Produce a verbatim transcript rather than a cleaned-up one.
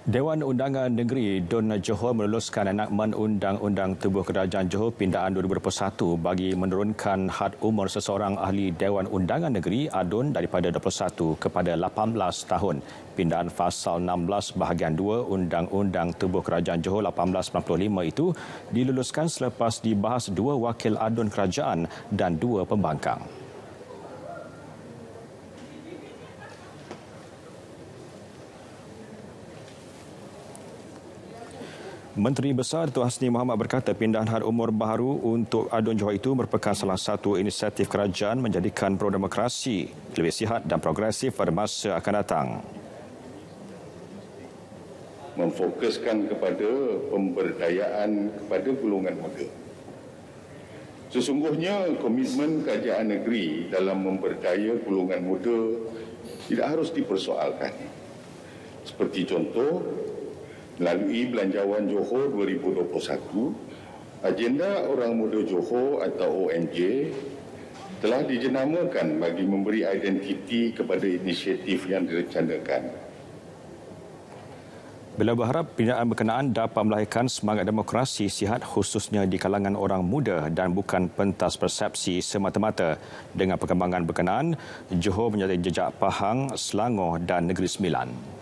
Dewan Undangan Negeri D U N Johor meluluskan enakmen Undang-Undang Tubuh Kerajaan Johor Pindaan dua ribu dua puluh satu bagi menurunkan had umur seseorang ahli Dewan Undangan Negeri A D U N daripada dua puluh satu kepada lapan belas tahun. Pindaan Fasal enam belas Bahagian dua Undang-Undang Tubuh Kerajaan Johor lapan belas sembilan puluh lima itu diluluskan selepas dibahas dua wakil A D U N kerajaan dan dua pembangkang. Menteri Besar Datuk Hasni Mohamad berkata pindahan had umur baharu untuk A D U N Johor itu merupakan salah satu inisiatif kerajaan menjadikan pro-demokrasi lebih sihat dan progresif pada masa akan datang. Memfokuskan kepada pemberdayaan kepada golongan muda. Sesungguhnya komitmen kerajaan negeri dalam memberdaya golongan muda tidak harus dipersoalkan. Seperti contoh, melalui Belanjawan Johor dua ribu dua puluh satu, agenda Orang Muda Johor atau O M J telah dijenamakan bagi memberi identiti kepada inisiatif yang direncanakan. Beliau berharap pindaan berkenaan dapat melahirkan semangat demokrasi sihat khususnya di kalangan orang muda dan bukan pentas persepsi semata-mata. Dengan perkembangan berkenaan, Johor menyertai jejak Pahang, Selangor dan Negeri Sembilan.